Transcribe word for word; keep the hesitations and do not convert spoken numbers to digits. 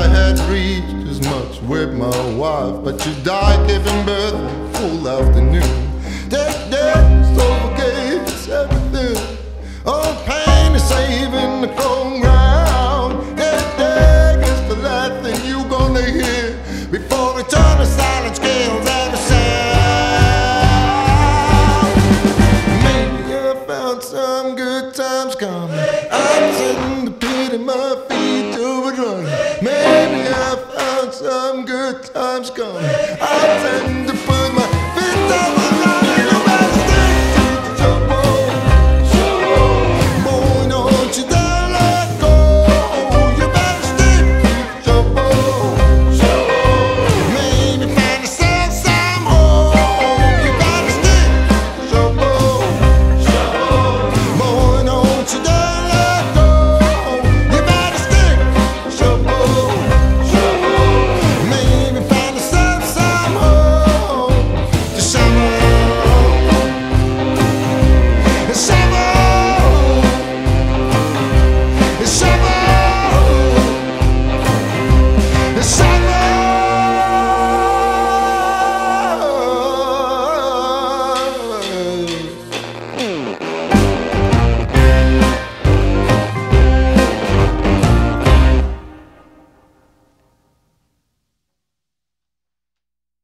I had reached as much with my wife, but she died giving birth in full afternoon. Death, death, overgave us everything. All pain is saving the cold ground. Death, death is the last thing you gonna hear before eternal silence kills every sound. Maybe I found some good times coming. I'm sitting the pit in my feet to it running. Maybe I found some good times coming.